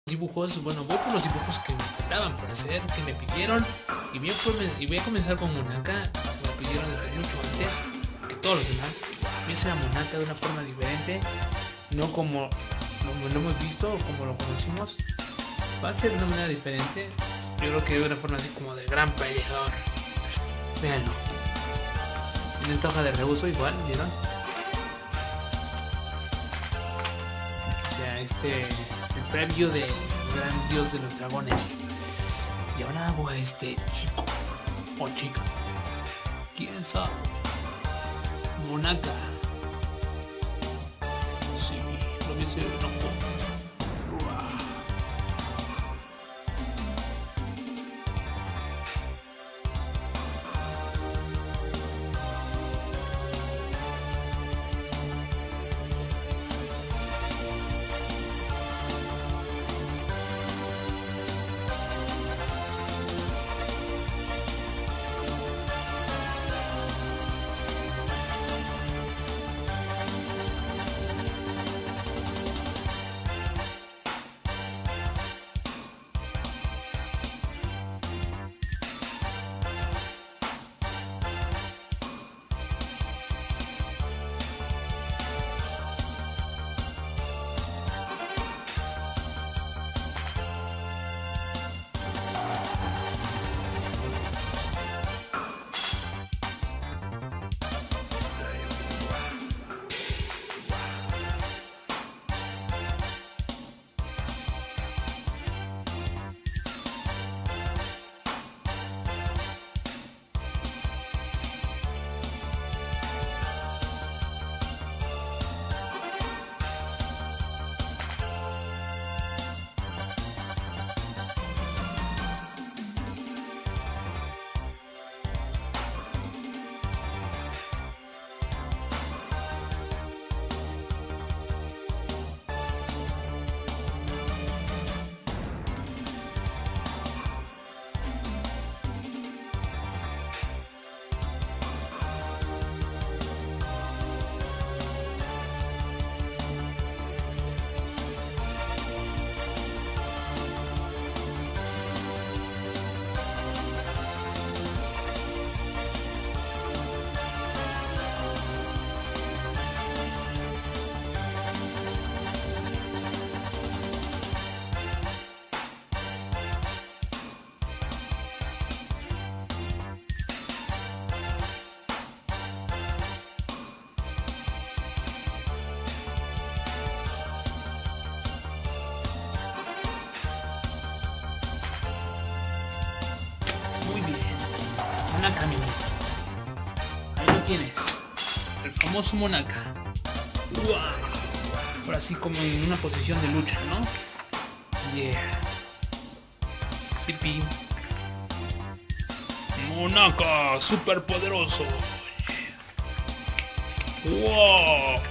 dibujos, bueno, voy por los dibujos que me faltaban por hacer, que me pidieron, y voy a comenzar con Monaka. Me lo pidieron desde mucho antes que todos los demás. Voy a hacer a Monaka de una forma diferente, no como lo hemos visto o como lo conocimos. Va a ser de una manera diferente. Yo creo que de una forma así como de gran peleador. Véanlo. En esta hoja de reuso igual, ¿vieron? O sea, el previo del gran dios de los dragones. Y ahora hago a este chico o chica. ¿Quién sabe? Monaka. Sí, lo voy a hacer enojo. Monaka, mi amigo. Ahí lo tienes. El famoso Monaka. ¡Wow! Ahora sí como en una posición de lucha, ¿no? Yeah. CP. Monaka, super poderoso. ¡Wow!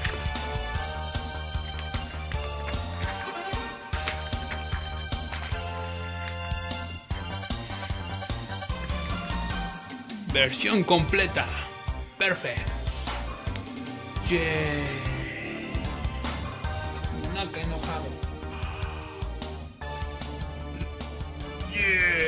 Versión completa. Perfecto. Yeah. Monaka enojado. Yeah.